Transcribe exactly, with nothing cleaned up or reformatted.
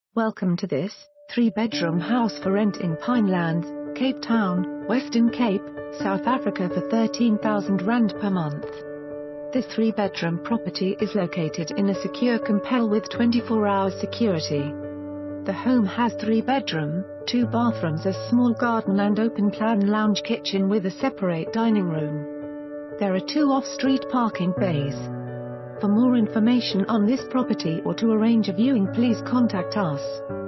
Welcome to this three-bedroom house for rent in Pinelands, Cape Town, Western Cape, South Africa for thirteen thousand rand per month. This three-bedroom property is located in a secure compel with twenty-four hour security. The home has three bedroom, two bathrooms, a small garden and open-plan lounge kitchen with a separate dining room. There are two off-street parking bays. For more information on this property or to arrange a viewing, please contact us.